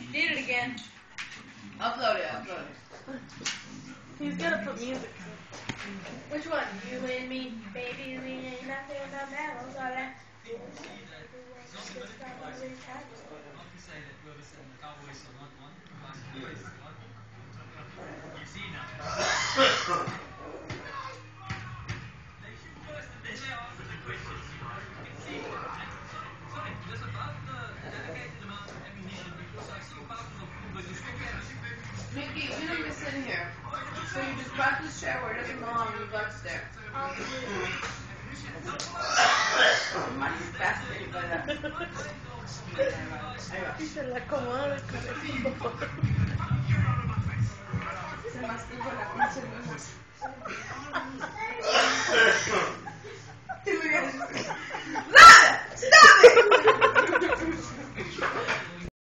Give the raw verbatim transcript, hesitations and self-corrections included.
Did it again. Upload it, upload it. He's gonna put music. Which one? You and me, baby, we ain't nothing but mammals, all that. Mickey, you don't be sitting here. So you just grab this chair where it doesn't belong and you go upstairs. Money is fascinated by that. Y se la acomoda de cabeza. Se mastica la pinche luna.